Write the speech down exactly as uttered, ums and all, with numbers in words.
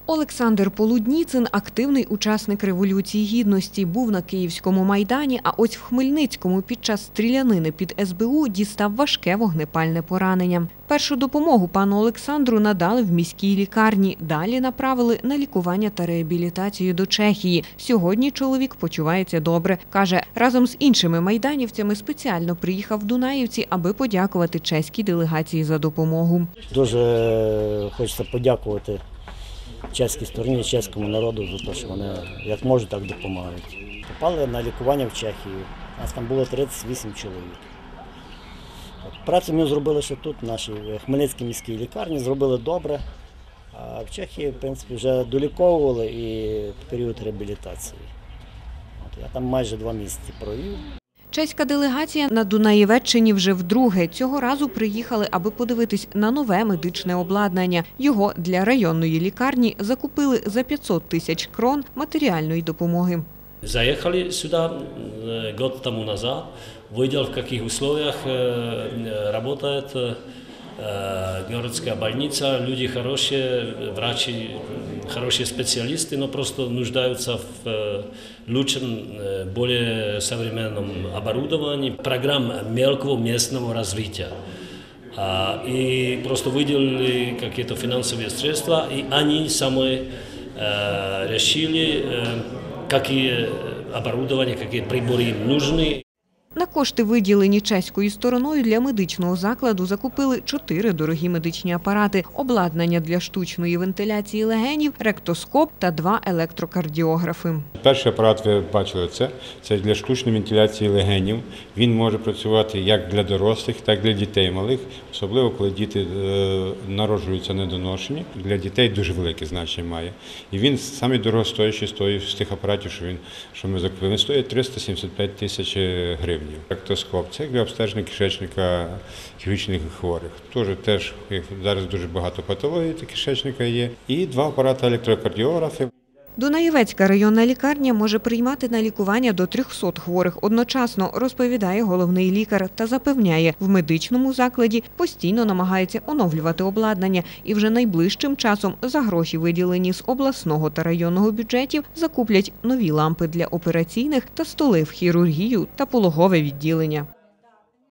Олександр Полудніцин – активний учасник Революції Гідності. Був на Київському Майдані, а ось в Хмельницькому під час стрілянини під ес бе у дістав важке вогнепальне поранення. Першу допомогу пану Олександру надали в міській лікарні. Далі направили на лікування та реабілітацію до Чехії. Сьогодні чоловік почувається добре. Каже, разом з іншими майданівцями спеціально приїхав в Дунаївці, аби подякувати чеській делегації за допомогу. Дуже хочеться подякувати чеській стороні, чеському народу за те, що вони як можуть, так допомагають. Попали на лікування в Чехію. У нас там було тридцять вісім чоловік. Працю ми зробили ще тут, в нашій Хмельницькій міській лікарні, зробили добре. А в Чехії, в принципі, вже доліковували і період реабілітації. От, я там майже два місяці провів. Чеська делегація на Дунаєвеччині вже вдруге. Цього разу приїхали, аби подивитись на нове медичне обладнання. Його для районної лікарні закупили за п'ятсот тисяч крон матеріальної допомоги. Заехали сюда год тому назад, видел, в каких условиях работает городская больница. Люди хорошие, врачи, хорошие специалисты, но просто нуждаются в лучшем, более современном оборудовании, программ мелкого местного развития. И просто выделили какие-то финансовые средства, и они сами решили, какие оборудования, какие приборы им нужны. На кошти, виділені чеською стороною, для медичного закладу закупили чотири дорогі медичні апарати, обладнання для штучної вентиляції легенів, ректоскоп та два електрокардіографи. Перший апарат, ви бачили, це, це для штучної вентиляції легенів. Він може працювати як для дорослих, так і для дітей малих, особливо коли діти е, народжуються недоношені. Для дітей дуже велике значення має. І він самий дорогостоящий з тих апаратів, що, він, що ми закупили. Він стоїть триста сімдесят п'ять тисяч гривень. Ректоскоп – це для обстеження кишечника хірургічних хворих. Тож теж зараз дуже багато патологій кишечника є. І два апарати електрокардіографів. Дунаєвецька районна лікарня може приймати на лікування до трьохсот хворих одночасно, розповідає головний лікар та запевняє, в медичному закладі постійно намагається оновлювати обладнання і вже найближчим часом за гроші, виділені з обласного та районного бюджетів, закуплять нові лампи для операційних та столи в хірургію та пологове відділення.